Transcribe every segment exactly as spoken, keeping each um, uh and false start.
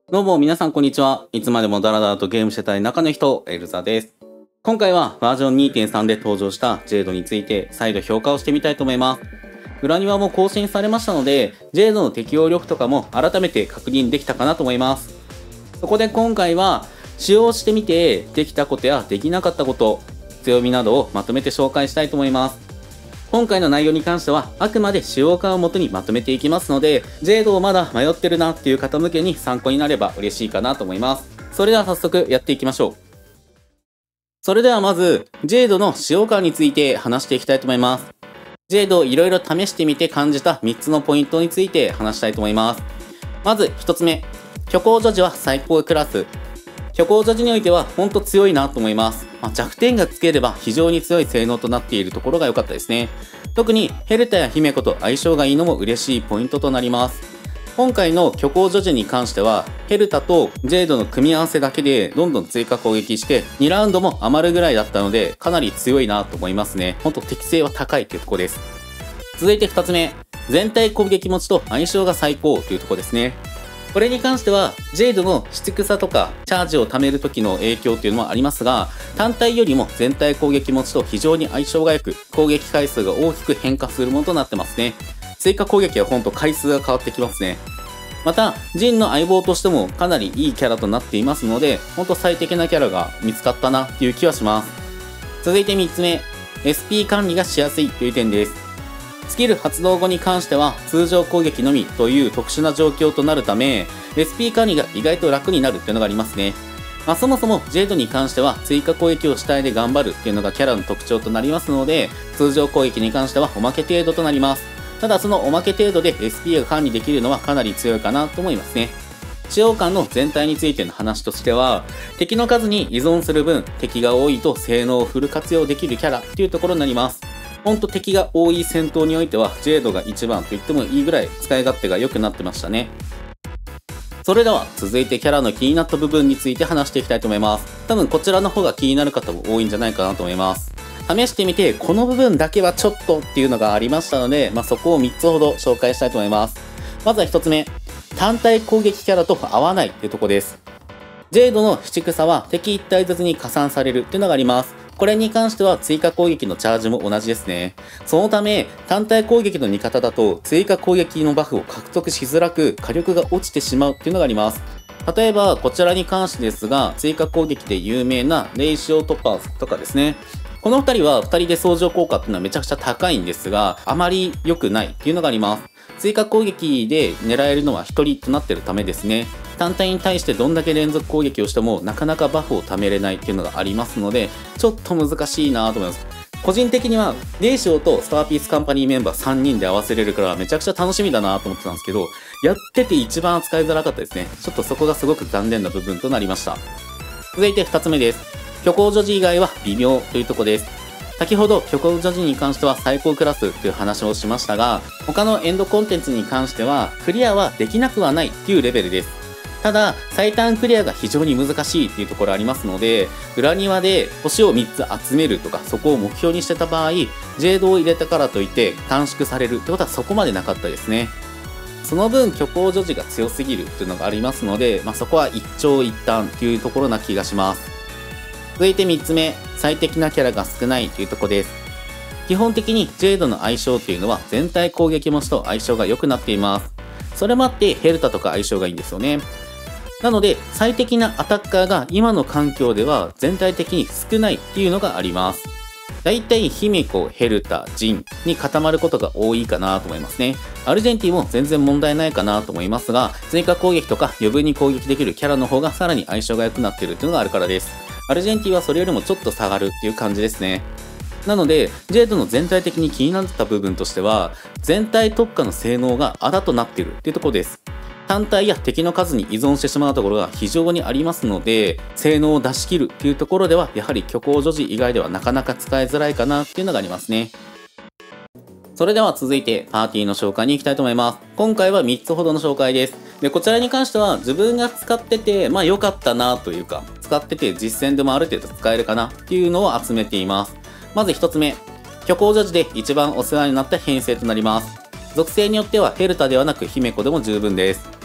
どうも皆さんこんにちは。いつまでもダラダラとゲームしてたい中の人、エルザです。今回はバージョン にてんさん で登場したジェードについて再度評価をしてみたいと思います。裏庭も更新されましたので、ジェードの適応力とかも改めて確認できたかなと思います。そこで今回は使用してみてできたことやできなかったこと、強みなどをまとめて紹介したいと思います。今回の内容に関してはあくまで使用感をもとにまとめていきますので、ジェードをまだ迷ってるなっていう方向けに参考になれば嬉しいかなと思います。それでは早速やっていきましょう。それではまず、ジェードの使用感について話していきたいと思います。ジェードをいろいろ試してみて感じたみっつのポイントについて話したいと思います。まずひとつめ、虚構女児は最高クラス。虚構女児においてはほんと強いなと思います。まあ、弱点がつければ非常に強い性能となっているところが良かったですね。特にヘルタや姫子と相性がいいのも嬉しいポイントとなります。今回の虚構女児に関してはヘルタとジェードの組み合わせだけでどんどん追加攻撃してにラウンドも余るぐらいだったのでかなり強いなと思いますね。ほんと適性は高いっていうところです。続いてふたつめ、全体攻撃持ちと相性が最高というところですね。これに関しては、ジェードの質草とかチャージを貯める時の影響っていうのもありますが、単体よりも全体攻撃持ちと非常に相性が良く、攻撃回数が大きく変化するものとなってますね。追加攻撃はほんと回数が変わってきますね。また、ジンの相棒としてもかなりいいキャラとなっていますので、ほんと最適なキャラが見つかったなっていう気はします。続いてみっつめ、エスピー 管理がしやすいという点です。スキル発動後に関しては通常攻撃のみという特殊な状況となるため エスピー 管理が意外と楽になるっていうのがありますね。まあ、そもそもジェードに関しては追加攻撃を主体で頑張るっていうのがキャラの特徴となりますので、通常攻撃に関してはおまけ程度となります。ただそのおまけ程度で エスピー が管理できるのはかなり強いかなと思いますね。使用感の全体についての話としては、敵の数に依存する分敵が多いと性能をフル活用できるキャラっていうところになります。ほんと敵が多い戦闘においてはジェードが一番と言ってもいいぐらい使い勝手が良くなってましたね。それでは続いてキャラの気になった部分について話していきたいと思います。多分こちらの方が気になる方も多いんじゃないかなと思います。試してみてこの部分だけはちょっとっていうのがありましたので、まあ、そこをみっつほど紹介したいと思います。まずはひとつめ、単体攻撃キャラと合わないっていうところです。ジェードの七草は敵いち体ずつに加算されるっていうのがあります。これに関しては追加攻撃のチャージも同じですね。そのため、単体攻撃の味方だと追加攻撃のバフを獲得しづらく火力が落ちてしまうっていうのがあります。例えば、こちらに関してですが、追加攻撃で有名なレイシオトパースとかですね。このふたりはふたりで相乗効果っていうのはめちゃくちゃ高いんですが、あまり良くないっていうのがあります。追加攻撃で狙えるのはひとりとなっているためですね。単体に対してどんだけ連続攻撃をしてもなかなかバフを貯めれないっていうのがありますので、ちょっと難しいなと思います。個人的にはレイシオとスターピースカンパニーメンバーさんにんで合わせれるからめちゃくちゃ楽しみだなと思ってたんですけど、やってて一番扱いづらかったですね。ちょっとそこがすごく残念な部分となりました。続いてふたつめです。虚構女児以外は微妙というところです。先ほど虚構女児に関しては最高クラスという話をしましたが、他のエンドコンテンツに関してはクリアはできなくはないっていうレベルです。ただ最短クリアが非常に難しいっていうところありますので、裏庭で星をみっつ集めるとかそこを目標にしてた場合、ジェードを入れたからといって短縮されるってことはそこまでなかったですね。その分虚構女児が強すぎるっていうのがありますので、まあ、そこは一長一短っていうところな気がします。続いてみっつめ、最適なキャラが少ないというところです。基本的にジェードの相性っていうのは全体攻撃持ちと相性が良くなっています。それもあってヘルタとか相性がいいんですよね。なので最適なアタッカーが今の環境では全体的に少ないっていうのがあります。だいたい姫子、ヘルタ、ジンに固まることが多いかなと思いますね。アルジェンティも全然問題ないかなと思いますが、追加攻撃とか余分に攻撃できるキャラの方がさらに相性が良くなっているっていうのがあるからです。アルジェンティはそれよりもちょっと下がるっていう感じですね。なので、ジェードの全体的に気になった部分としては、全体特化の性能があだとなっているっていうところです。単体や敵の数に依存してしまうところが非常にありますので、性能を出し切るっていうところでは、やはり虚構女児以外ではなかなか使いづらいかなっていうのがありますね。それでは続いてパーティーの紹介に行きたいと思います。今回はみっつほどの紹介です。で、こちらに関しては自分が使ってて、まあ良かったなというか、使ってて実戦でもある程度使えるかなっていうのを集めています。まずひとつめ、虚構女児で一番お世話になった編成となります。属性によってはヘルタではなく姫子でも十分です。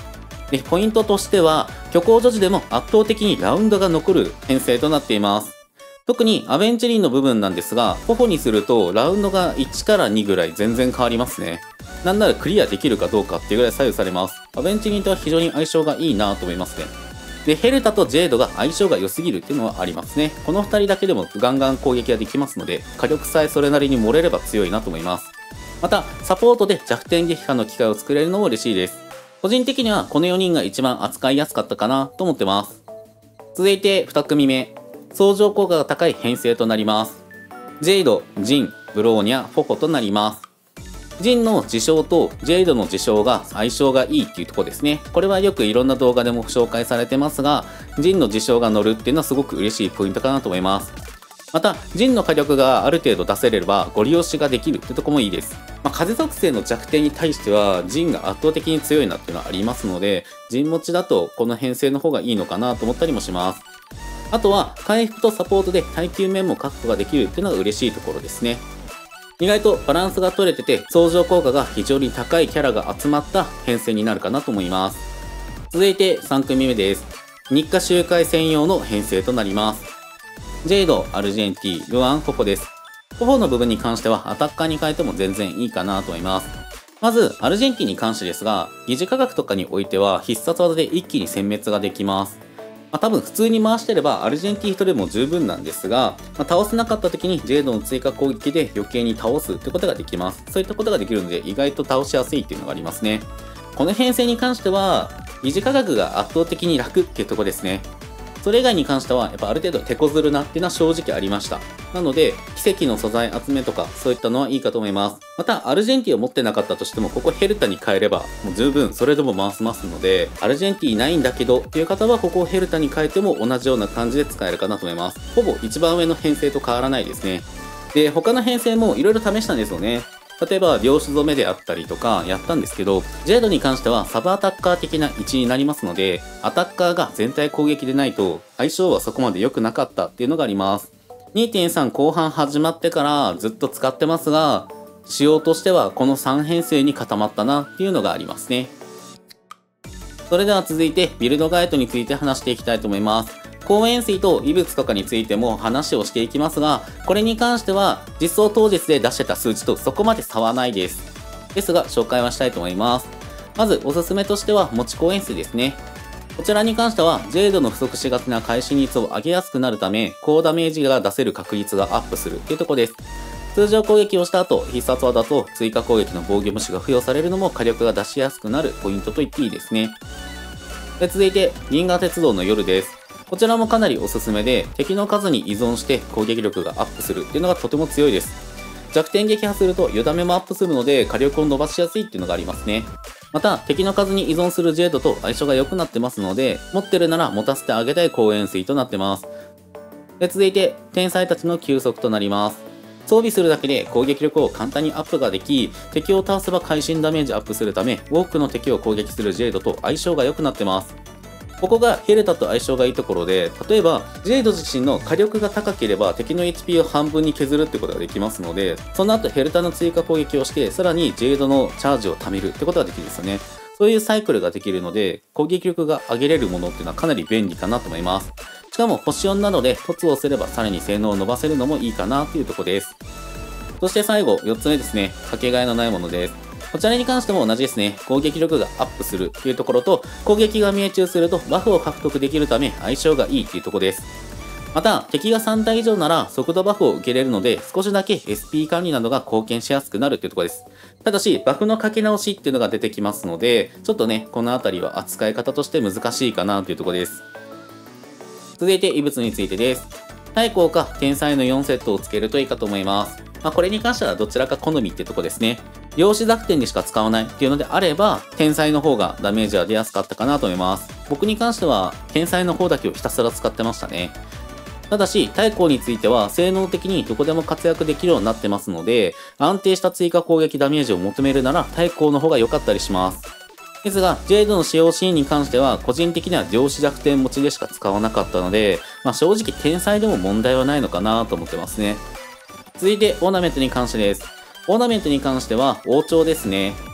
で、ポイントとしては、虚構女子でも圧倒的にラウンドが残る編成となっています。特にアベンチェリンの部分なんですが、頬にするとラウンドがいちからにぐらい全然変わりますね。なんならクリアできるかどうかっていうぐらい左右されます。アベンチェリンとは非常に相性がいいなと思いますね。で、ヘルタとジェイドが相性が良すぎるっていうのはありますね。このふたりだけでもガンガン攻撃ができますので、火力さえそれなりに盛れれば強いなと思います。また、サポートで弱点撃破の機会を作れるのも嬉しいです。個人的にはこのよにんが一番扱いやすかったかなと思ってます。続いてに組目。相乗効果が高い編成となります。ジェイド、ジン、ブローニャ、フォホとなります。ジンの自称とジェイドの自称が相性がいいっていうところですね。これはよくいろんな動画でも紹介されてますが、ジンの自称が乗るっていうのはすごく嬉しいポイントかなと思います。また、ジンの火力がある程度出せればご利用しができるってとこもいいです。まあ、風属性の弱点に対しては、ジンが圧倒的に強いなっていうのはありますので、ジン持ちだとこの編成の方がいいのかなと思ったりもします。あとは、回復とサポートで耐久面も確保ができるっていうのが嬉しいところですね。意外とバランスが取れてて、相乗効果が非常に高いキャラが集まった編成になるかなと思います。続いてさん組目です。日課周回専用の編成となります。ジェイド、アルジェンティ、ルアン、フォホです。フォホの部分に関してはアタッカーに変えても全然いいかなと思います。まず、アルジェンティに関してですが、疑似科学とかにおいては必殺技で一気に殲滅ができます。まあ、多分普通に回してればアルジェンティ人でも十分なんですが、まあ、倒せなかった時にジェイドの追加攻撃で余計に倒すってことができます。そういったことができるので意外と倒しやすいっていうのがありますね。この編成に関しては、疑似科学が圧倒的に楽っていうところですね。それ以外に関しては、やっぱある程度手こずるなっていうのは正直ありました。なので、奇跡の素材集めとか、そういったのはいいかと思います。また、アルジェンティを持ってなかったとしても、ここヘルタに変えれば、もう十分それでも回せますので、アルジェンティないんだけどっていう方は、ここをヘルタに変えても同じような感じで使えるかなと思います。ほぼ一番上の編成と変わらないですね。で、他の編成もいろいろ試したんですよね。例えば、秒種染めであったりとかやったんですけど、ジェイドに関してはサブアタッカー的な位置になりますので、アタッカーが全体攻撃でないと相性はそこまで良くなかったっていうのがあります。にてんさん 後半始まってからずっと使ってますが、仕様としてはこのさん編成に固まったなっていうのがありますね。それでは続いてビルドガイドについて話していきたいと思います。公園水と異物とかについても話をしていきますが、これに関しては実装当日で出してた数値とそこまで差はないです。ですが紹介はしたいと思います。まずおすすめとしては持ち公園水ですね。こちらに関してはジェイドの不足しがちな会心率を上げやすくなるため、高ダメージが出せる確率がアップするっていうところです。通常攻撃をした後、必殺技と追加攻撃の防御無視が付与されるのも火力が出しやすくなるポイントと言っていいですね。で続いて銀河鉄道の夜です。こちらもかなりおすすめで、敵の数に依存して攻撃力がアップするっていうのがとても強いです。弱点撃破するとよだめもアップするので火力を伸ばしやすいっていうのがありますね。また敵の数に依存するジェイドと相性が良くなってますので、持ってるなら持たせてあげたい公園水となってます。で続いて天才たちの休息となります。装備するだけで攻撃力を簡単にアップができ、敵を倒せば会心ダメージアップするため、多くの敵を攻撃するジェイドと相性が良くなってます。ここがヘルタと相性がいいところで、例えばジェイド自身の火力が高ければ敵の エイチピー を半分に削るってことができますので、その後ヘルタの追加攻撃をして、さらにジェイドのチャージを貯めるってことができるんですよね。そういうサイクルができるので、攻撃力が上げれるものっていうのはかなり便利かなと思います。しかも星よんなので凸をすればさらに性能を伸ばせるのもいいかなというところです。そして最後よっつめですね。かけがえのないものです。こちらに関しても同じですね。攻撃力がアップするというところと、攻撃が命中するとバフを獲得できるため相性がいいというところです。また、敵がさん体以上なら速度バフを受けれるので、少しだけ エスピー 管理などが貢献しやすくなるというところです。ただし、バフのかけ直しっていうのが出てきますので、ちょっとね、このあたりは扱い方として難しいかなというところです。続いて異物についてです。対抗か天才のよんセットをつけるといいかと思います。まあ、これに関してはどちらか好みってとこですね。量子弱点でしか使わないっていうのであれば、天才の方がダメージは出やすかったかなと思います。僕に関しては、天才の方だけをひたすら使ってましたね。ただし、対抗については、性能的にどこでも活躍できるようになってますので、安定した追加攻撃ダメージを求めるなら、対抗の方が良かったりします。ですが、ジェイドの使用シーンに関しては、個人的には量子弱点持ちでしか使わなかったので、まあ、正直天才でも問題はないのかなと思ってますね。続いて、オーナメントに関してです。オーナメントに関しては、王朝ですね。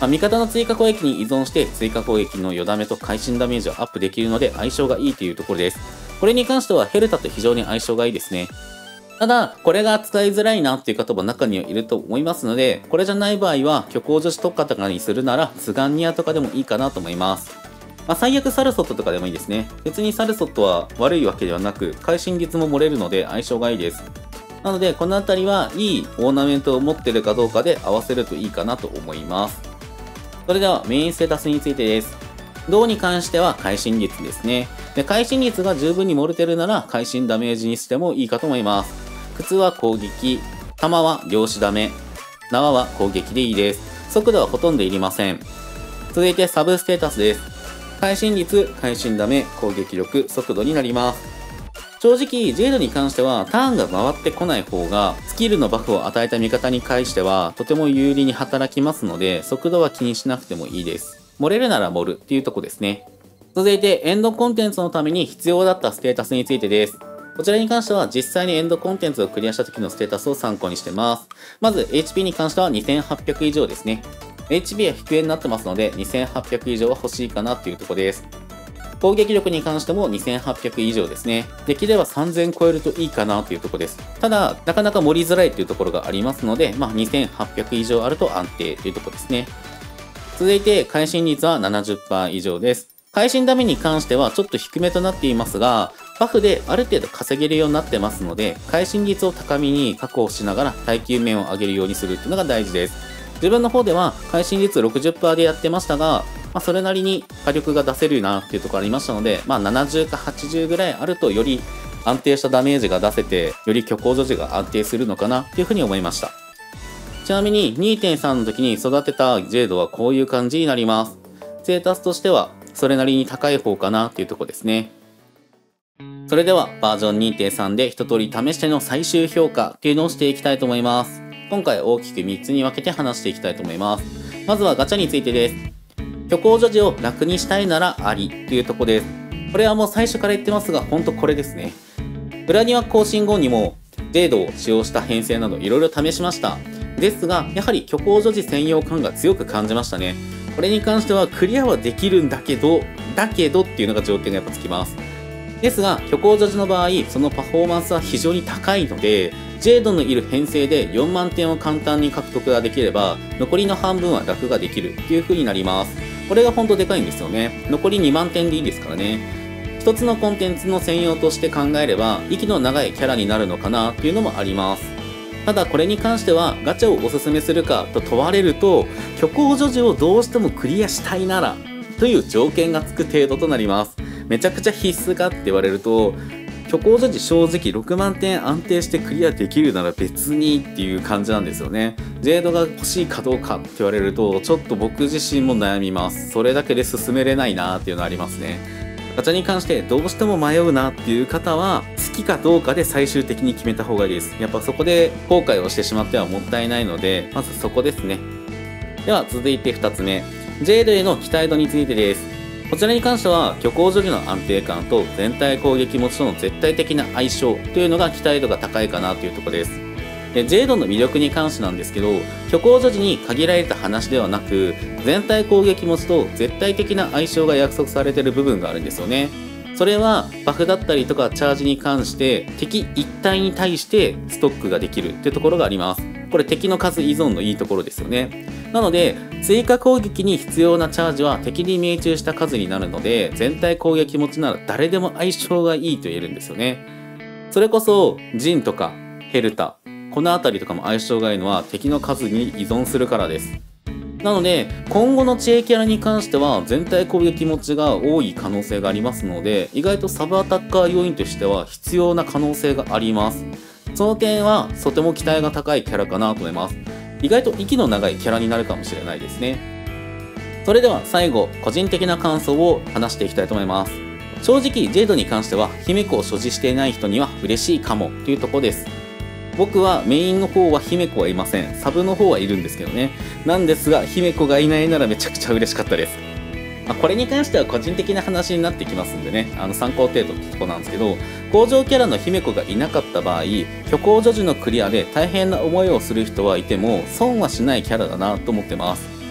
まあ、味方の追加攻撃に依存して追加攻撃のよダメと会心ダメージをアップできるので相性がいいというところです。これに関してはヘルタと非常に相性がいいですね。ただ、これが使いづらいなっていう方も中にはいると思いますので、これじゃない場合は虚構女子特化とかにするならツガンニアとかでもいいかなと思います。まあ、最悪サルソットとかでもいいですね。別にサルソットは悪いわけではなく、会心率も漏れるので相性がいいです。なので、このあたりはいいオーナメントを持ってるかどうかで合わせるといいかなと思います。それではメインステータスについてです。銅に関しては会心率ですね。で、会心率が十分に漏れてるなら会心ダメージにしてもいいかと思います。靴は攻撃、弾は量子ダメ、縄は攻撃でいいです。速度はほとんどいりません。続いてサブステータスです。会心率、会心ダメ、攻撃力、速度になります。正直、ジェイドに関してはターンが回ってこない方がスキルのバフを与えた味方に対してはとても有利に働きますので、速度は気にしなくてもいいです。漏れるなら盛るっていうとこですね。続いてエンドコンテンツのために必要だったステータスについてです。こちらに関しては実際にエンドコンテンツをクリアした時のステータスを参考にしてます。まず エイチピー に関してはにせんはっぴゃく以上ですね。エイチピー は低めになってますのでにせんはっぴゃく以上は欲しいかなっていうところです。攻撃力に関してもにせんはっぴゃく以上ですね。できればさんぜん超えるといいかなというところです。ただ、なかなか盛りづらいというところがありますので、まあ、にせんはっぴゃく以上あると安定というところですね。続いて、会心率は ななじゅっパーセント 以上です。会心ダメに関してはちょっと低めとなっていますが、バフである程度稼げるようになってますので、会心率を高めに確保しながら耐久面を上げるようにするっていうのが大事です。自分の方では会心率 ろくじゅっパーセント でやってましたが、まあ、それなりに火力が出せるなっていうところありましたので、まあ、ななじゅうかはちじゅうぐらいあるとより安定したダメージが出せて、より虚構女子が安定するのかなっていうふうに思いました。ちなみに にてんさん の時に育てたジェイドはこういう感じになります。ステータスとしてはそれなりに高い方かなっていうところですね。それではバージョン にてんさん で一通り試しての最終評価っていうのをしていきたいと思います。今回大きくみっつに分けて話していきたいと思います。まずはガチャについてです。虚構女子を楽にしたいならありというところです。これはもう最初から言ってますが、ほんとこれですね。裏庭更新後にもジェイドを使用した編成などいろいろ試しました。ですが、やはり虚構女子専用感が強く感じましたね。これに関してはクリアはできるんだけど、だけどっていうのが条件がやっぱつきます。ですが、虚構女子の場合、そのパフォーマンスは非常に高いので、ジェイドのいる編成でよんまんてんを簡単に獲得ができれば、残りの半分は楽ができるっていう風になります。これが本当でかいんですよね。残りにまんてんでいいですからね。一つのコンテンツの専用として考えれば、息の長いキャラになるのかなっていうのもあります。ただこれに関してはガチャをおすすめするかと問われると、虚構女子をどうしてもクリアしたいならという条件がつく程度となります。めちゃくちゃ必須かって言われると、虚構女子正直ろくまんてん安定してクリアできるなら別にっていう感じなんですよね。ジェイドが欲しいかどうかって言われると、ちょっと僕自身も悩みます。それだけで進めれないなっていうのありますね。ガチャに関してどうしても迷うなっていう方は、好きかどうかで最終的に決めた方がいいです。やっぱそこで後悔をしてしまってはもったいないので、まずそこですね。では続いてふたつめ、ジェイドへの期待度についてです。こちらに関しては虚構女子の安定感と全体攻撃持ちとの絶対的な相性というのが期待度が高いかなというところです。で、ジェイドの魅力に関してなんですけど、虚構女子に限られた話ではなく、全体攻撃持ちと絶対的な相性が約束されている部分があるんですよね。それはバフだったりとかチャージに関して敵一体に対してストックができるっていうところがあります。これ敵の数依存のいいところですよね。なので追加攻撃に必要なチャージは敵に命中した数になるので、全体攻撃持ちなら誰でも相性がいいと言えるんですよね。それこそジンとかヘルタ、この辺りとかも相性がいいのは敵の数に依存するからです。なので今後の知恵キャラに関しては全体攻撃持ちが多い可能性がありますので、意外とサブアタッカー要員としては必要な可能性があります。その点はとても期待が高いキャラかなと思います。意外と息の長いキャラになるかもしれないですね。それでは最後、個人的な感想を話していきたいと思います。正直ジェイドに関しては姫子を所持していない人には嬉しいかもというところです。僕はメインの方は姫子はいません。サブの方はいるんですけどね。なんですが姫子がいないならめちゃくちゃ嬉しかったです。まあ、これに関しては個人的な話になってきますんでね、あの参考程度ってとこなんですけど、工場キャラの姫子がいなかった場合、虚構女子のクリアで大変な思いをする人はいても損はしないキャラだなと思ってます。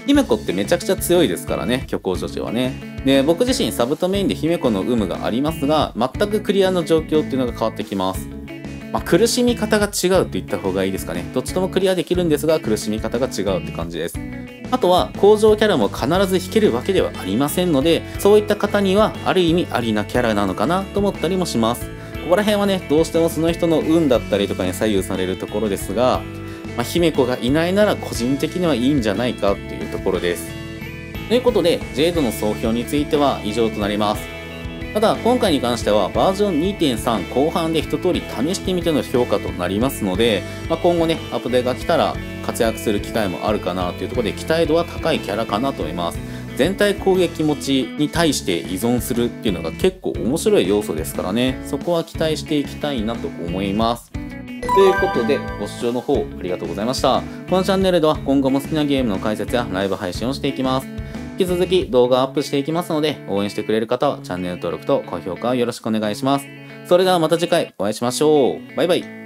姫子ってめちゃくちゃ強いですからね、虚構女子はね。で、僕自身サブとメインで姫子の有無がありますが、全くクリアの状況っていうのが変わってきます。まあ、苦しみ方が違うって言った方がいいですかね。どっちともクリアできるんですが、苦しみ方が違うって感じです。あとは、工場キャラも必ず引けるわけではありませんので、そういった方には、ある意味ありなキャラなのかなと思ったりもします。ここら辺はね、どうしてもその人の運だったりとかに左右されるところですが、まあ、姫子がいないなら個人的にはいいんじゃないかっていうところです。ということで、ジェイドの総評については以上となります。ただ、今回に関してはバージョン にてんさん 後半で一通り試してみての評価となりますので、まあ、今後ね、アップデートが来たら活躍する機会もあるかなというところで期待度は高いキャラかなと思います。全体攻撃持ちに対して依存するっていうのが結構面白い要素ですからね、そこは期待していきたいなと思います。ということで、ご視聴の方ありがとうございました。このチャンネルでは今後も好きなゲームの解説やライブ配信をしていきます。引き続き動画をアップしていきますので、応援してくれる方はチャンネル登録と高評価をよろしくお願いします。それではまた次回お会いしましょう。バイバイ。